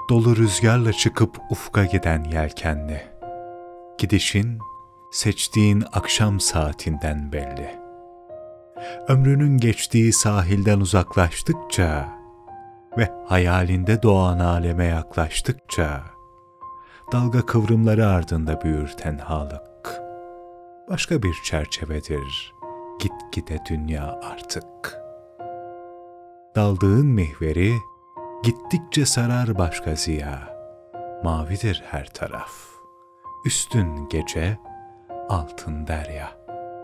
Dolu rüzgarla çıkıp ufka giden yelkenli. Gidişin seçtiğin akşam saatinden belli. Ömrünün geçtiği sahilden uzaklaştıkça ve hayalinde doğan aleme yaklaştıkça, dalga kıvrımları ardında büyür tenhalık. Başka bir çerçevedir gitgide dünya artık. Daldığın mihveri gittikçe sarar başka ziya. Mavidir her taraf, üstün gece, altın derya.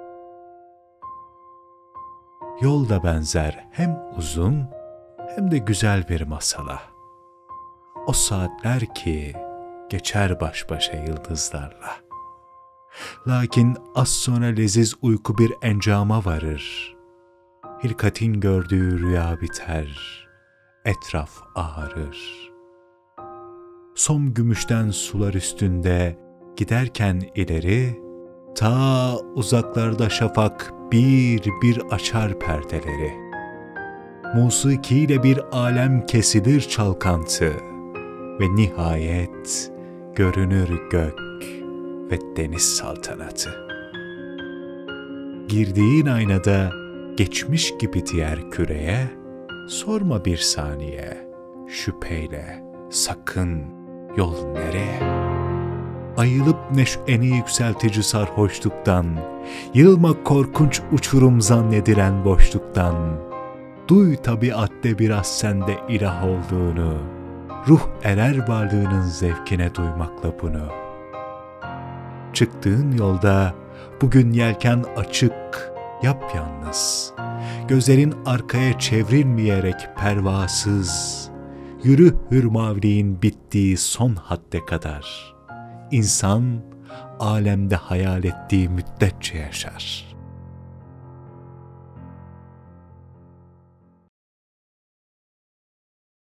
Yol da benzer hem uzun hem de güzel bir masala. O saatler ki geçer baş başa yıldızlarla. Lakin az sonra leziz uyku bir encama varır. Hilkatin gördüğü rüya biter, etraf ağarır. Som gümüşten sular üstünde giderken ileri, ta uzaklarda şafak bir bir açar perdeleri. Musikiyle bir alem kesilir çalkantı ve nihayet görünür gök ve deniz saltanatı. Girdiğin aynada geçmiş gibi diğer küreye, sorma bir saniye, şüpheyle, sakın, yol nereye? Ayılıp neşeni yükseltici sarhoşluktan, yılma korkunç uçurum zannedilen boşluktan, duy tabiatte biraz sende ilah olduğunu, ruh erer varlığının zevkine duymakla bunu. Çıktığın yolda bugün yelken açık, yapyalnız, gözlerin arkaya çevrilmeyerek pervasız, yürü hürmavliğin bittiği son hadde kadar. İnsan alemde hayal ettiği müddetçe yaşar.